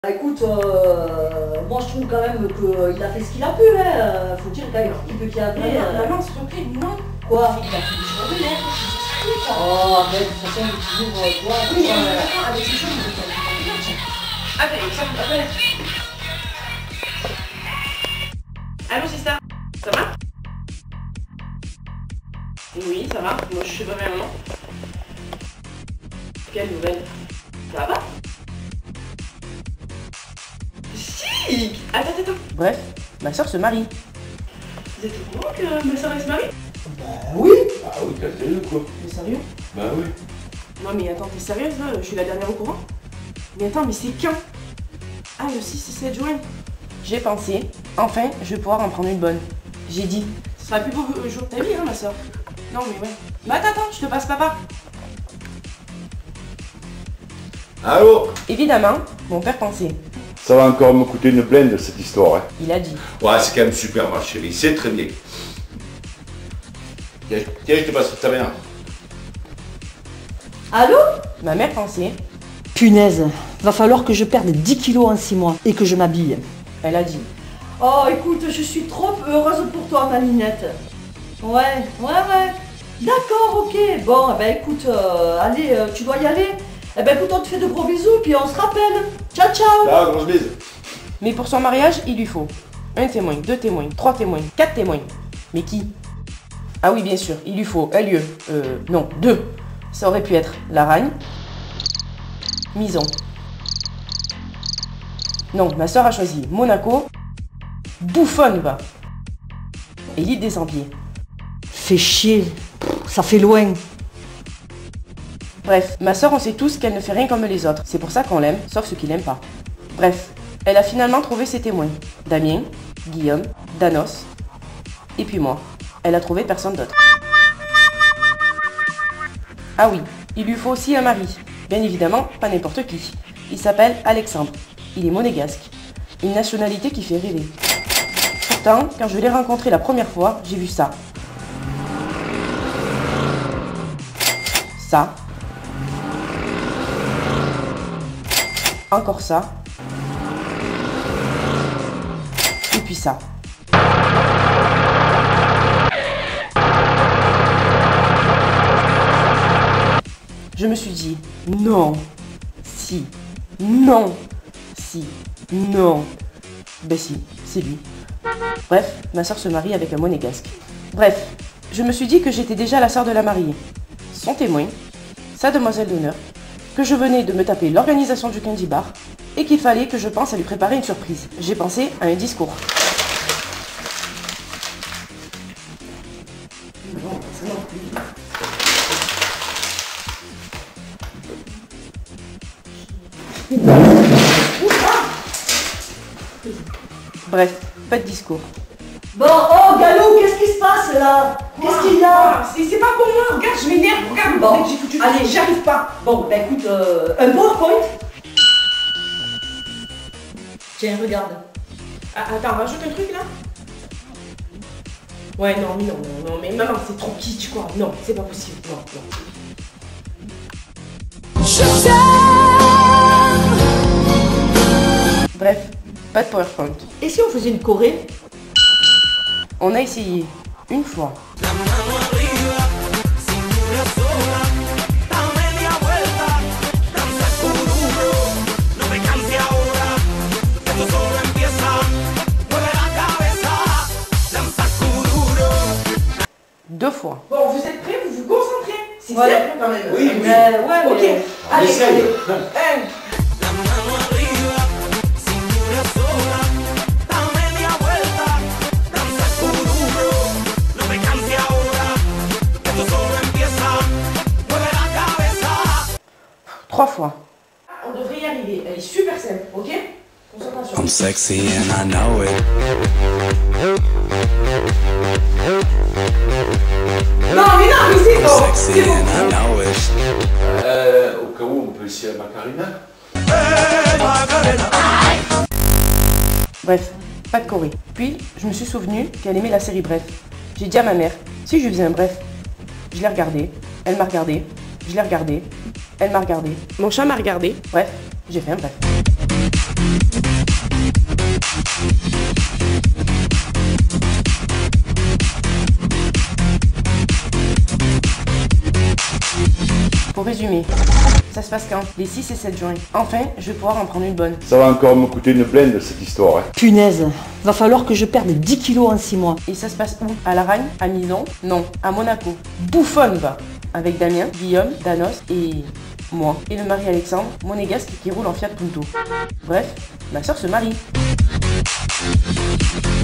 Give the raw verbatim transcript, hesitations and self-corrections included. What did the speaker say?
Bah écoute, euh, moi je trouve quand même qu'il a fait ce qu'il a pu, hein. Faut dire quand même un petit peu qu'il y avait. Maman, euh... maman, s'il te plaît, non. Quoi? Il a fait des choses de l'air, c'est oh, arrête, de toute façon, il est toujours toi. Oui, mais euh... avec ces choses, il est pas Allez, ça me appelle. Allô, c'est ça? Ça va? Oui, ça va. Moi, je suis pas maman. Quelle nouvelle? Ça va? Si! Attends, attends. Bref, ma soeur se marie. Vous êtes au courant que ma soeur elle se marie? Bah oui! Ah oui, t'as sérieux quoi? Mais sérieux? Bah oui. Non mais attends, t'es sérieuse là? Je suis la dernière au courant? Mais attends, mais c'est quand? Ah, le six et sept juin. J'ai pensé, enfin, je vais pouvoir en prendre une bonne. J'ai dit. Ce sera le plus beau jour de ta vie, hein, ma soeur. Non mais ouais. Mais attends, attends, je te passe papa. Allô? Évidemment, mon père pensait. Ça va encore me coûter une blinde cette histoire, hein. Il a dit. Ouais, c'est quand même super ma chérie, c'est très bien. Tiens, tiens, je te passe ta mère. Allô? Ma mère pensait. Punaise, va falloir que je perde dix kilos en six mois et que je m'habille. Elle a dit. Oh écoute, je suis trop heureuse pour toi ma Ninette. Ouais, ouais, ouais. D'accord, ok. Bon, ben écoute, euh, allez, euh, tu dois y aller. Eh ben écoute, on te fait de gros bisous, puis on se rappelle. Ciao, ciao. Ciao, grosse bise. Mais pour son mariage, il lui faut un témoin, deux témoins, trois témoins, quatre témoins. Mais qui? Ah oui, bien sûr, il lui faut un lieu. Euh, non, deux. Ça aurait pu être Laragne, Mison. Non, ma soeur a choisi Monaco, Bouffonne va. Et l'île des Ambiers. Fais chier, ça fait loin. Bref, ma soeur, on sait tous qu'elle ne fait rien comme les autres. C'est pour ça qu'on l'aime, sauf ceux qui l'aiment pas. Bref, elle a finalement trouvé ses témoins. Damien, Guillaume, Danos, et puis moi. Elle a trouvé personne d'autre. Ah oui, il lui faut aussi un mari. Bien évidemment, pas n'importe qui. Il s'appelle Alexandre. Il est monégasque. Une nationalité qui fait rêver. Pourtant, quand je l'ai rencontré la première fois, j'ai vu ça. Ça. Encore ça. Et puis ça. Je me suis dit, non, si, non, si, non. Ben si, c'est lui. Bref, ma soeur se marie avec un monégasque. Bref, je me suis dit que j'étais déjà la soeur de la mariée. Son témoin, sa demoiselle d'honneur, que je venais de me taper l'organisation du Candy Bar et qu'il fallait que je pense à lui préparer une surprise. J'ai pensé à un discours. Bref, pas de discours. Bon, oh Galou, qu'est-ce qui se passe là? Qu'est-ce qu'il y a? C'est pas pour moi, regarde, je m'énerve, regarde, bon, j'ai foutu. Allez, j'arrive pas. Bon, ben écoute, euh, un PowerPoint. Tiens, regarde. Ah, attends, rajoute un truc là. Ouais, non, mais non, non, non, mais maman, c'est trop kitsch quoi. Non, c'est pas possible, non, non. Bref, pas de PowerPoint. Et si on faisait une choré? On a essayé une fois. Deux fois. Bon, vous êtes prêts, vous vous concentrez. C'est Ouais. simple quand même. Oui, oui. Euh, ouais, Ok, mais... allez, Essaye. allez. Un. Trois fois. On devrait y arriver. Elle est super simple, ok? Concentration. I'm sexy and I know it. Non, mais non, mais c'est I'm bon. sexy C'est bon. and I know it. Euh, au cas où on peut essayer la Macarena. Bref, pas de choré. Puis, je me suis souvenu qu'elle aimait la série Bref. J'ai dit à ma mère, si je lui faisais un bref. Je l'ai regardé, elle m'a regardé, je l'ai regardé, elle m'a regardé. Mon chat m'a regardé. Bref, j'ai fait un bref. Pour résumer, ça se passe quand? Les six et sept juin. Enfin, je vais pouvoir en prendre une bonne. Ça va encore me coûter une blinde cette histoire, hein. Punaise, va falloir que je perde dix kilos en six mois. Et ça se passe où? À Laragne? À Milan? Non, à Monaco. Bouffonne va. Avec Damien, Guillaume, Danos et moi. Et le mari Alexandre, monégasque qui roule en Fiat Punto. Bref, ma soeur se marie.